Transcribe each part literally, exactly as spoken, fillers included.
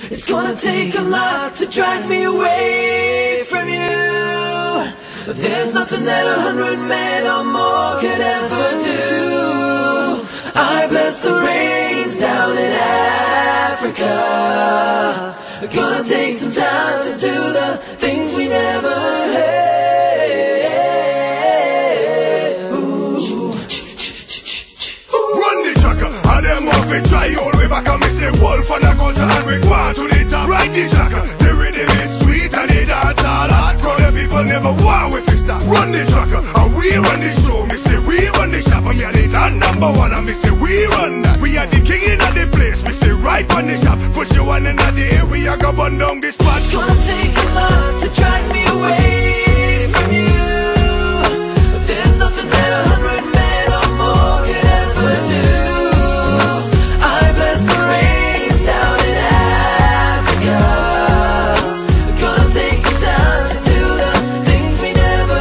It's gonna take a lot to drag me away from you. There's nothing that a hundred men or more could ever do. I bless the rains down in Africa. Gonna take some time to do the things we never had. Ooh. Run the tracker, and them off it try all the way back. And me say wolf and a culture and we go on to the top. Ride the tracker, the rhythm is sweet and the dance all hot. Cause the people never want we fix that. Run the tracker, and we run the show. Me say we run the shop, and me are the top number one. And me say we run that. We are the king in the place. Me say right on the shop, push you one in the air. We are gonna burn down this spot. It's gonna take a lot to drag me away from you. There's nothing that a hundred men or more could ever do. I bless the rains down in Africa. Gonna take some time to do the things we never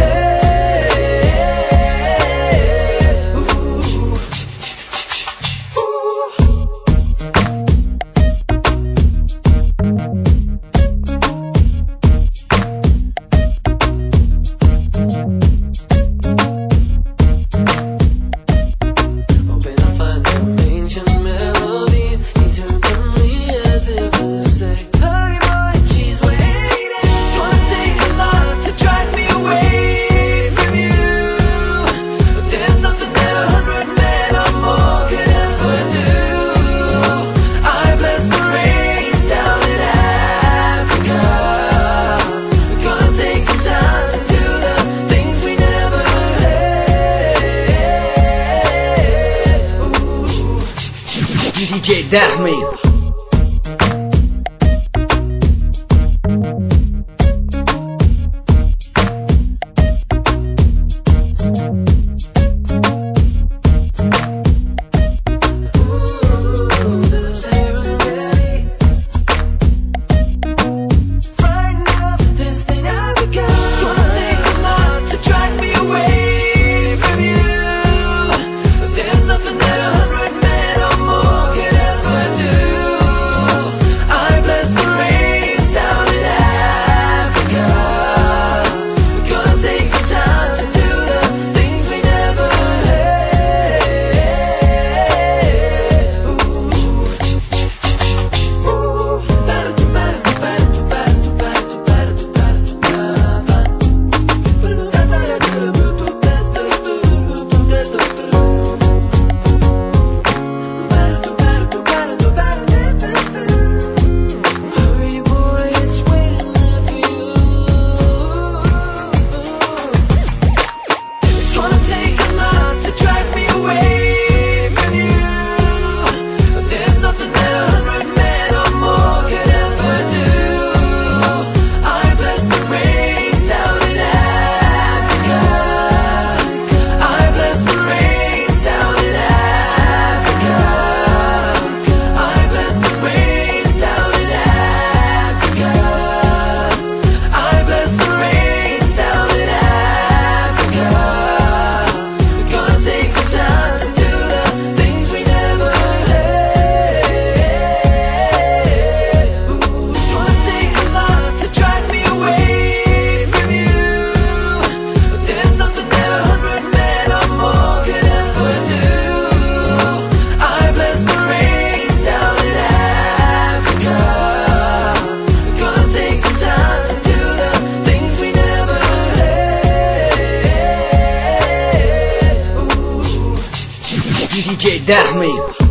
had. Ooh. Hoping I find some ancient melodies. He turned to me as if to say, hurry boy, she's waiting. It's gonna take a lot to drag me away from you. There's nothing that a hundred men or more could ever do. I bless the rains down in Africa. Gonna take some time to do the things we never had. Ooh. D J Dahmi. D J Dahmi.